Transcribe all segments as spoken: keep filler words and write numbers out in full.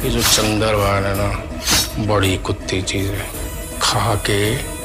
ये जो चंद्रभान है ना, बड़ी कुत्ती चीज़ है, खा के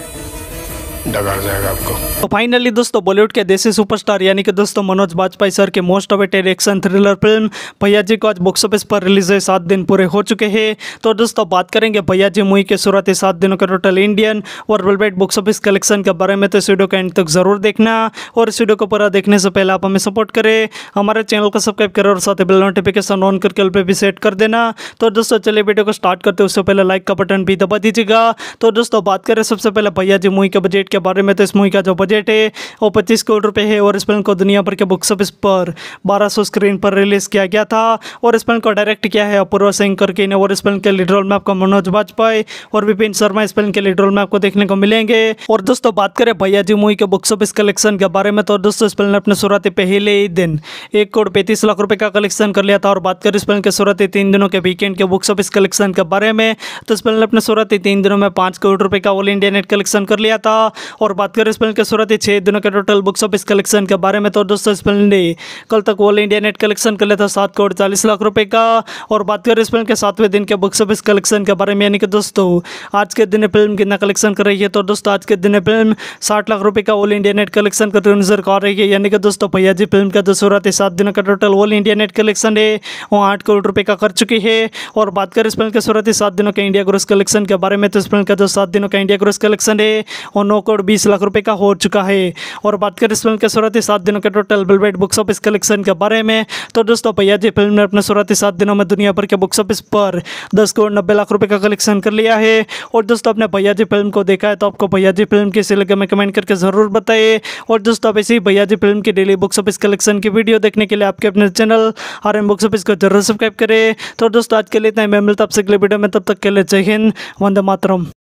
डगर जाएगा आपको। तो फाइनली दोस्तों बॉलीवुड के देसी सुपरस्टार यानी कि दोस्तों मनोज बाजपेयी सर के most awaited action thriller film Bhaiyaji को आज बॉक्स ऑफिस पर रिलीज हुए सात दिन पूरे हो चुके हैं। तो दोस्तों बात करेंगे भैयाजी मूवी के शुरुआती सात दिनों के टोटल इंडियन और world wide box office collection के बारे में। तो इस वीडियो का एंड तक जरूर देखना और इस वीडियो को पूरा देखने से पहले आप हमें सपोर्ट करें, हमारे चैनल को सब्सक्राइब करें और साथ ही बेल नोटिफिकेशन ऑन करके ऑल पे भी सेट कर देना। तो दोस्तों चलिए वीडियो को स्टार्ट करते हैं, उससे पहले लाइक का बटन भी दबा दीजिएगा। तो दोस्तों बात करें सबसे पहले भैयाजी मूवी के बजट के बारे में। तो इस मूवी का जो बजट है वो पच्चीस करोड़ रुपए है और इस फिल्म को दुनिया भर के बॉक्स ऑफिस पर बारह सौ स्क्रीन पर रिलीज किया गया था। और इस फिल्म को डायरेक्ट किया है अपूर्वा सिंह करके ने और इस फिल्म के लीड रोल में आपको मनोज बाजपेयी और विपिन शर्मा इस फिल्म के लीड रोल में आपको देखने को मिलेंगे। और दोस्तों बात करें भैयाजी मूवी के बॉक्स ऑफिस कलेक्शन के बारे में। तो दोस्तों इस फिल्म ने अपने शुरुआती पहले ही दिन एक करोड़ पैंतीस लाख रुपए का कलेक्शन कर लिया था। और बात करें इस फिल्म के शुरुआती तीन दिनों के वीकेंड के बॉक्स ऑफिस कलेक्शन के बारे में, तो इस फिल्म ने अपने शुरुआती तीन दिनों में पाँच करोड़ रुपए का ऑल इंडिया नेट कलेक्शन कर लिया था। और बात करें इस फिल्म के शुरुआती छह दिनों के टोटल बॉक्स ऑफिस कलेक्शन के बारे में। तो दोस्तों इस फिल्म ने कल तक ऑल इंडिया नेट कलेक्शन कर लिया था सात करोड़ चालीस लाख रुपए का। और बात करें इस फिल्म के सातवें दिन के बॉक्स ऑफिस कलेक्शन के बारे में, यानी कि दोस्तों आज के दिन फिल्म कितना कलेक्शन कर रही है। तो दोस्तों आज के दिन फिल्म साठ लाख रुपए का ऑल इंडिया नेट कलेक्शन करते हुए नजर आ रही है, यानी कि दोस्तों भैयाजी फिल्म का जो शुरुआती सात दिनों का total all India net collection है वो आठ करोड़ रुपए का कर चुकी है। और बात करें इस फिल्म के शुरुआती सात दिनों के इंडिया ग्रोस कलेक्शन के बारे में, तो इस फिल्म का जो सात दिनों का इंडिया ग्रोस कलेक्शन है वो नौ करोड़ बीस लाख रुपए का हो चुका है। और बात करें इस फिल्म के शुरुआती सात दिनों के total world wide box office collection के बारे में, तो दोस्तों भैयाजी फिल्म ने अपने शुरुआती सात दिनों में दुनिया भर के बॉक्स ऑफिस पर दस करोड़ नब्बे लाख रुपए का कलेक्शन कर लिया है। और दोस्तों आपने भैयाजी फिल्म को देखा है तो आपको भैयाजी फिल्म कैसी लगे में कमेंट करके जरूर बताइए। और दोस्तों आप ऐसी ही भैयाजी फिल्म की डेली बॉक्स ऑफिस कलेक्शन की वीडियो देखने के लिए आपके अपने channel R M box office को जरूर सब्सक्राइब करें। तो दोस्तों आज के लिए इतना ही, मैं मिलता आपसे अगले वीडियो में, तब तक के लिए जय हिंद, वंदे मातरम।